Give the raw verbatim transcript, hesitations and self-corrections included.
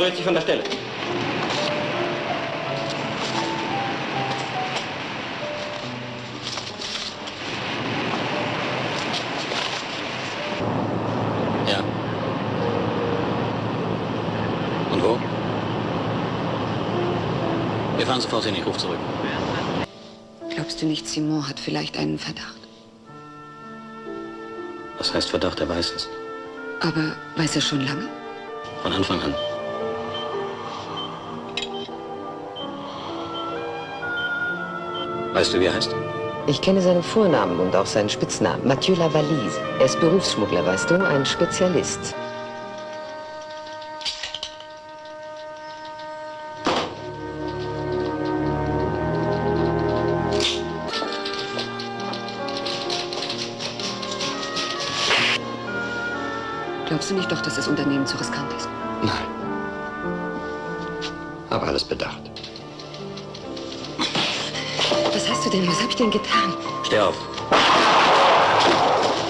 rührt sich von der Stelle. Ja. Und wo? Wir fahren sofort hin, ich rufe zurück. Glaubst du nicht, Simon hat vielleicht einen Verdacht? Was heißt Verdacht? Er weiß es. Aber weiß er schon lange? Von Anfang an. Weißt du, wie er heißt? Ich kenne seinen Vornamen und auch seinen Spitznamen. Mathieu Lavalise. Er ist Berufsschmuggler, weißt du, ein Spezialist. Glaubst du nicht doch, dass das Unternehmen zu riskant ist? Nein. Aber alles bedacht. Was hast du denn? Was habe ich denn getan? Steh auf.